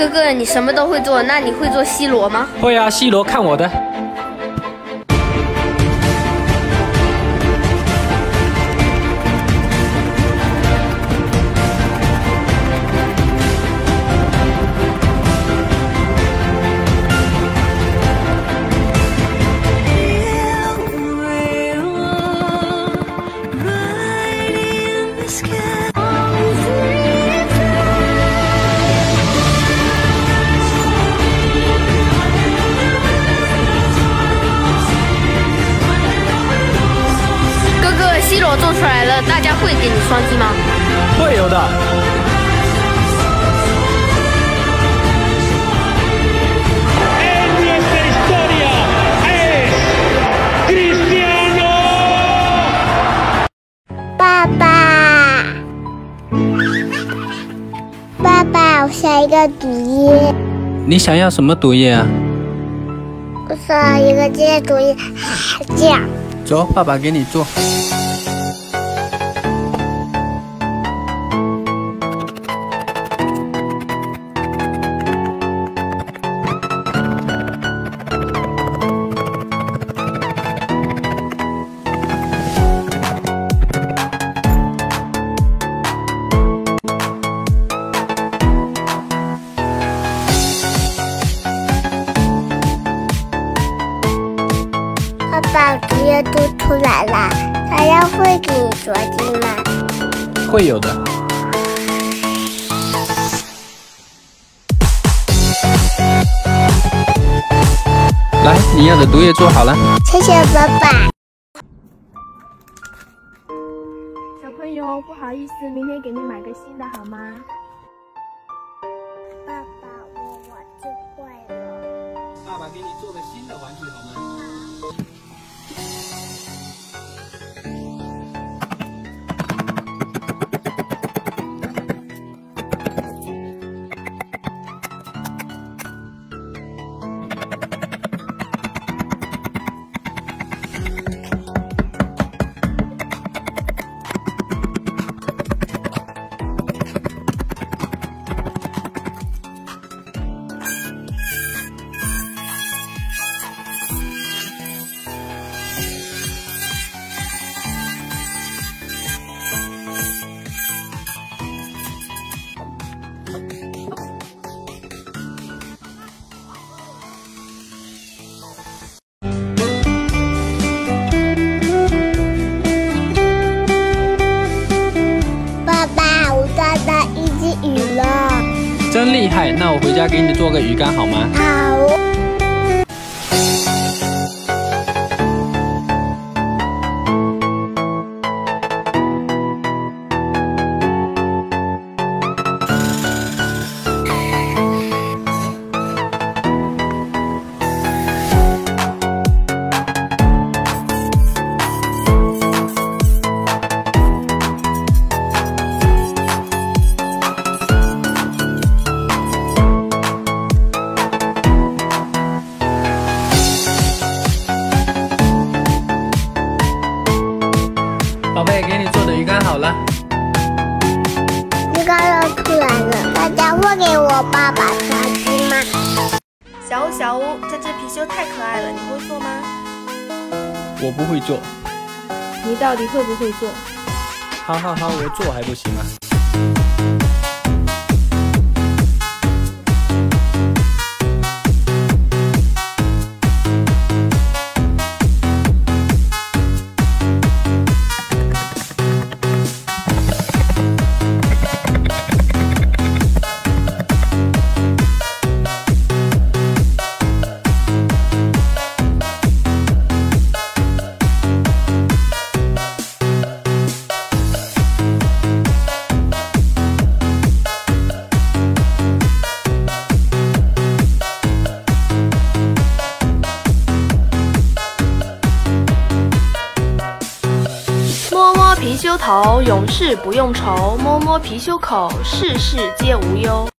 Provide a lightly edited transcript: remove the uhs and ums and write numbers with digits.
哥哥，你什么都会做，那你会做西罗吗？ 会啊，西罗看我的。 西罗做出来了，大家会给你双击吗？ 会有的。 爸爸，爸爸，我想一个毒液。 你想要什么毒液啊？ 我想要一个这些毒液，这样。 走，爸爸给你做。 爸爸，毒液都出来了，大家会给你双击吗？ 会有的。来，你要的毒液做好了。 谢谢爸爸。 小朋友，不好意思，明天给你买个新的好吗？ 爸爸，我就会了。 爸爸给你做个新的玩具好吗？ 鱼了， 真厉害！那我回家给你做个鱼竿好吗？ 好。 宝贝，给你做的鱼竿好了。 鱼竿要出来了，大家会给我爸爸双击吗？ 小屋，小屋，这只貔貅太可爱了，你会做吗？ 我不会做。 你到底会不会做？ 好，我做还不行吗？ 摸貔貅头，永世不用愁；摸貔貅口，事事皆无忧。